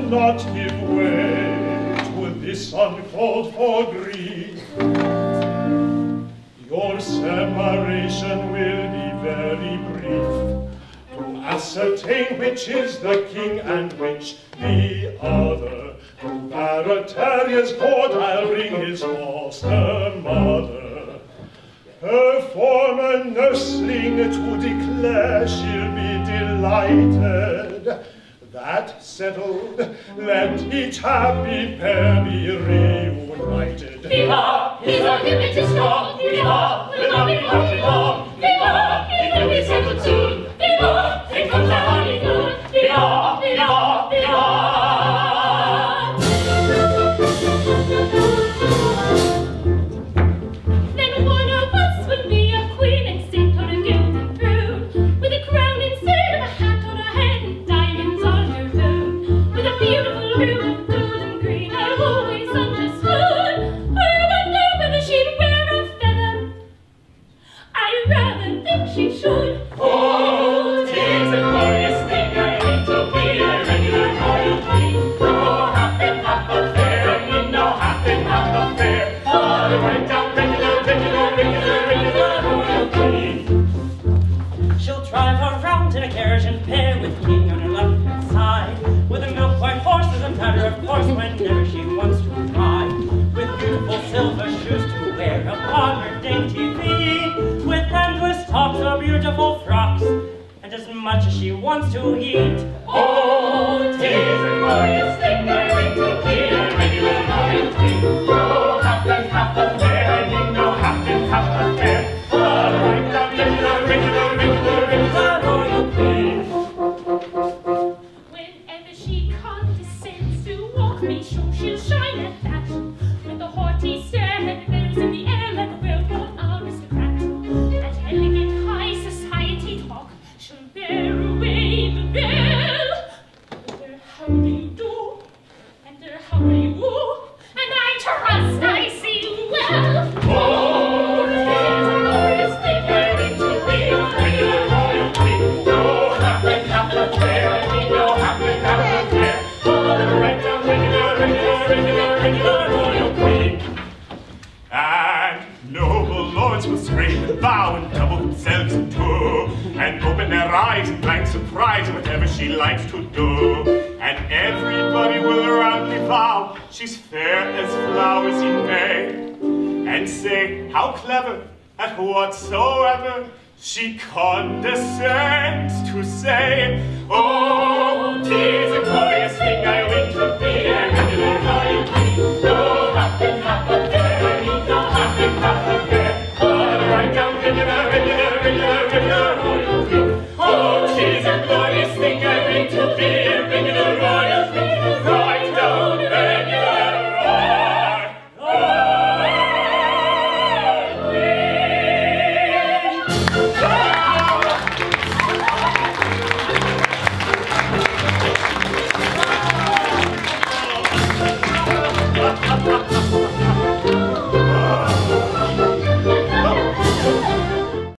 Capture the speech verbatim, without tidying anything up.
not give way to this uncalled for grief. Your separation will be very brief. To ascertain which is the king and which the other, to Barataria's court I'll bring his foster mother. Her former nursling to declare she'll be delighted. That settled, let each happy pair be reunited. Viva! His argument is strong! Viva! Will not be parted long! Viva! It will be settled soon! Viva! Here comes the honeymoon! Viva! Viva! Viva! Then one of us will be a queen and sit on a gilded throne, with a crown instead of a hat on her head and diamonds on her bow, with a beautiful robe of gold and green. I've always understood. I wonder whether she'd wear a feather. I rather think she should. Oh, 'tis a glorious thing, I hate to be a regular royal queen. No half and half affair, I mean no half and half affair. Oh, the right down regular, regular, regular, regular royal queen. She'll drive around in a carriage and pair, with king on her left hand side, with a milk white horse as a matter of course whenever she wants to ride, with beautiful silver shoes to wear upon her dainty feet, with endless tops or beautiful frocks, and as much as she wants to eat. Oh, 'tis a glorious thing, I hate to be a regular royal queen. No half and half affair, I mean no half and half affair. Oh, right down regular, regular, regular, regular royal queen. Whenever she condescends to walk me, sure she'll shine at that, with a haughty stare that fills in the air like a well-born aristocrat. At elegant high society talk, she'll bear away the bell. Wonder how do you do, and how do you woo, and I trust I see you well. Oh, 'tis a glorious thing, I hate to be a regular royal queen. No half and half affair, I mean no half and half affair. Oh, the right down regular, regular, regular, regular royal queen. And noble lords will scream and bow and double themselves in two, and open their eyes in blank surprise at whatever she likes to do. And everybody will roundly vow she's fair as flowers in May, and say how clever at whatsoever she condescends to say. Oh,